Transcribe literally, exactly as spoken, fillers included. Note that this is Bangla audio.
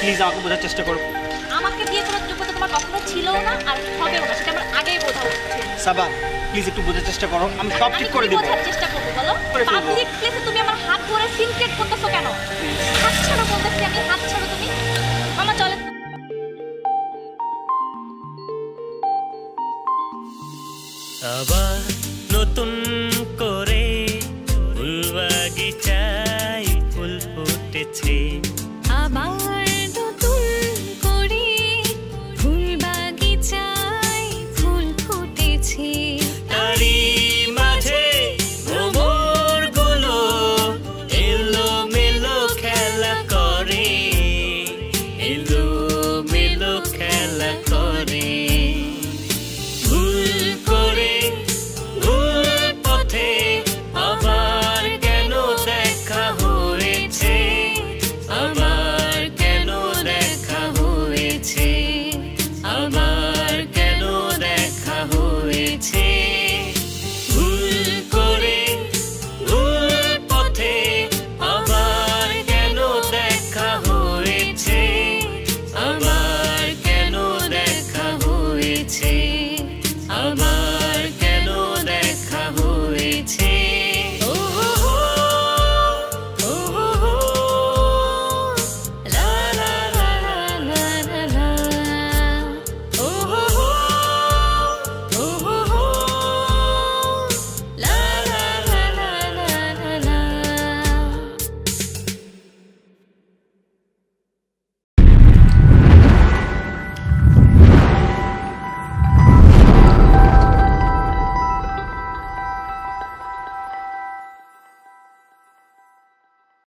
প্লিজ আমাকে বোঝার চেষ্টা করো। আমাকে দিয়ে কোনো যোগ্যতা তোমার কখনো ছিল না আর হবেও না, সেটা আমার আগেই বোঝা উচিত। সাবা প্লিজ একটু বোঝার চেষ্টা করো, আমি সব ঠিক করে দেব। বোঝার চেষ্টা করব বলো। পাবলিক প্লেসে তুমি আমার হাত ধরে সিনক্রেট করতেছো কেন? হাত ছাড়ো বলতেছি আমি, হাত ছাড়ো তুমি। মামা চলেন। আবার